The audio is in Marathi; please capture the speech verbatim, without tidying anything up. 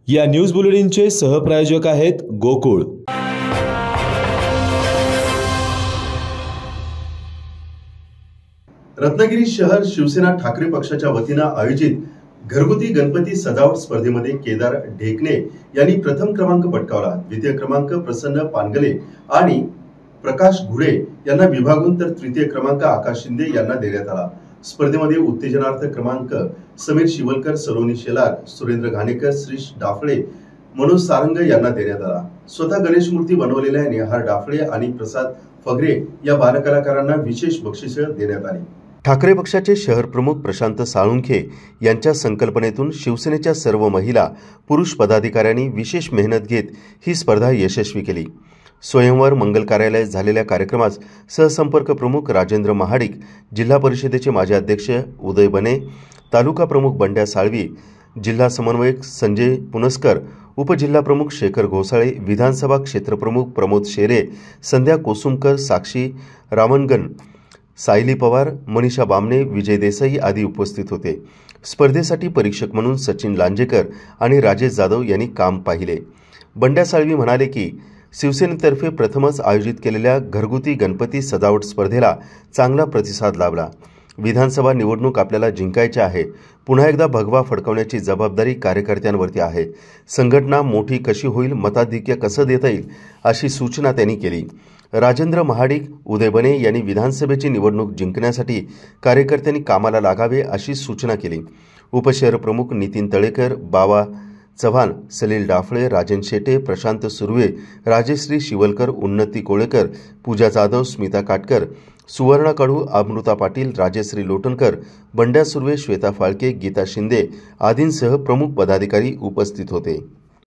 या न्यूज बुलेटिनचे सहप्रायोजक आहेत गोकुळ। रत्नागिरी शहर शिवसेना ठाकरे पक्षाच्या वतीने आयोजित घरगुती गणपती सजावट स्पर्धेमध्ये केदार ढेकणे यांनी प्रथम क्रमांक पटकावला। द्वितीय क्रमांक प्रसन्न पानगले आणि प्रकाश घुडे यांना विभागून तर तृतीय क्रमांक आकाश शिंदे यांना देण्यात आला। स्पर्धेमध्ये उत्तेजनार्थ क्रमांक समीर शिवलकर, सलोनी शेलार, सुरेंद्र घाणेकर, श्रीश डाफळे, मनोज सारंग यांना देण्यात आला। स्वतः गणेश मूर्ती बनवलेल्या निहार डाफळे आणि प्रसाद फगरे या बालकलाकारांना विशेष बक्षिसे देण्यात आली। ठाकरे पक्षाचे शहर प्रमुख प्रशांत साळुंखे यांच्या संकल्पनेतून शिवसेनेच्या सर्व महिला पुरुष पदाधिकाऱ्यांनी विशेष मेहनत घेत ही स्पर्धा यशस्वी केली। स्वयंवर मंगल कार्यालयात झालेल्या कार्यक्रमात सहसंपर्क प्रमुख राजेंद्र महाडिक, जिल्हा परिषदेचे माजी अध्यक्ष उदय बने, तालुका प्रमुख बंड्या साळवी, जिल्हा समन्वयक संजय पुनस्कर, उपजिल्हा प्रमुख शेखर घोसाळे, विधानसभा क्षेत्रप्रमुख प्रमोद शेरे, संध्या कोसुमकर, साक्षी रामनगन, सायली पवार, मनीषा बामणे, विजय देसाई आदी उपस्थित होते। स्पर्धेसाठी परीक्षक म्हणून सचिन लांजेकर आणि राजेश जाधव यांनी काम पाहिले। बंड्या साळवी म्हणाले की शिवसेनेतर्फे प्रथमच आयोजित केलेल्या घरगुती गणपती सजावट स्पर्धेला चांगला प्रतिसाद लाभला। विधानसभा निवडणूक आपल्याला जिंकायची आहे। पुन्हा एकदा भगवा फडकवण्याची जबाबदारी कार्यकर्त्यांवरती आहे। संघटना मोठी कशी होईल, मताधिक्य कसं देता येईल अशी सूचना त्यांनी केली। राजेंद्र महाडिक, उदय बने यांनी विधानसभेची निवडणूक जिंकण्यासाठी कार्यकर्त्यांनी कामाला लागावे अशी सूचना केली। उपशहर प्रमुख नितीन तळेकर, बाबा चव्हाण, सलील डाफळे, राजन शेटे, प्रशांत सुर्वे, राजेश्री शिवलकर, उन्नती कोळेकर, पूजा जाधव, स्मिता काटकर, सुवर्णा कडू, अमृता पाटील, राजेश्री लोटनकर, बंड्या सुर्वे, श्वेता फाळके, गीता शिंदे आदींसह प्रमुख पदाधिकारी उपस्थित होते।